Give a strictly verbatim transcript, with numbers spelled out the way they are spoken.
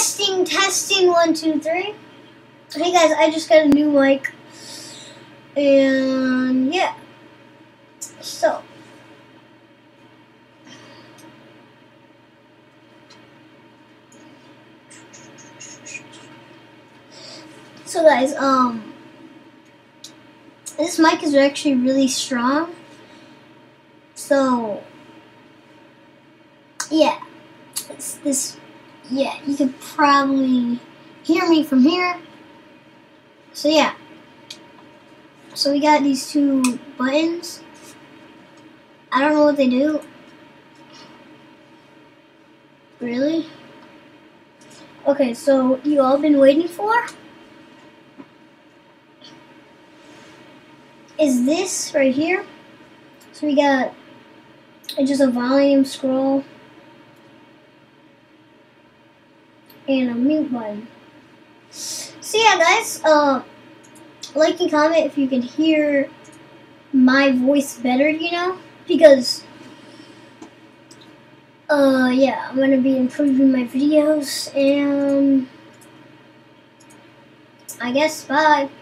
Testing, testing, one, two, three. Hey guys, I just got a new mic. And yeah. So. So guys, um, this mic is actually really strong. So, yeah. It's this, yeah, you could probably hear me from here. So yeah. So we got these two buttons. I don't know what they do. Really? Okay, so you all been waiting for is this right here. So we got just a volume scroll and a mute button. So yeah, guys, uh, like and comment if you can hear my voice better, you know, because uh, yeah, I'm gonna be improving my videos, and I guess bye.